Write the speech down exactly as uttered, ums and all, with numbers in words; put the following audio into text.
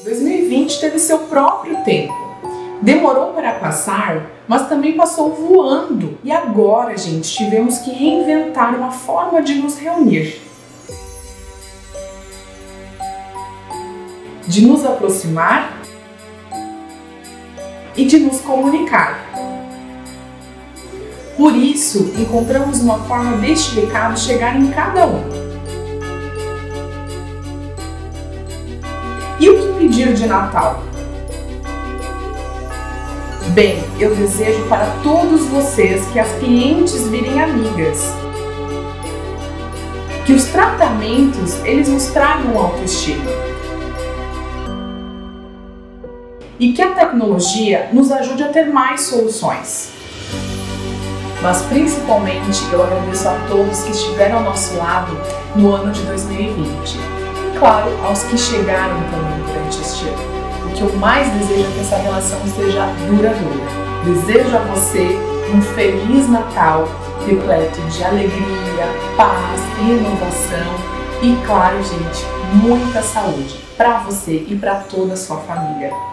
dois mil e vinte teve seu próprio tempo. Demorou para passar, mas também passou voando. E agora, gente, tivemos que reinventar uma forma de nos reunir, de nos aproximar e de nos comunicar. Por isso, encontramos uma forma deste recado chegar em cada um. E o que pedir de Natal? Bem, eu desejo para todos vocês que as clientes virem amigas, que os tratamentos eles nos tragam autoestima e que a tecnologia nos ajude a ter mais soluções. Mas principalmente eu agradeço a todos que estiveram ao nosso lado no ano de dois mil e vinte e claro, aos que chegaram também durante este ano. O que eu mais desejo é que essa relação seja duradoura. Desejo a você um Feliz Natal, repleto de alegria, paz, inovação e, claro, gente, muita saúde para você e para toda a sua família.